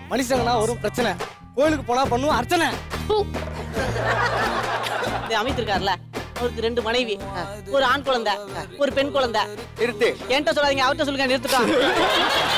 மனுஷங்கன்னா ஒரு பிரச்சனை, கோயிலுக்கு போனா பண்ணுவோம் அர்ச்சனை. அமித் இருக்கார்ல, அவருக்கு 2 மனைவி, ஒரு ஆண் குழந்தை, ஒரு பெண் குழந்தை. நிறுத்து, என்கிட்ட சொல்லாதீங்க, அவர்கிட்ட சொல்லுங்க. நிறுத்துட்டான்.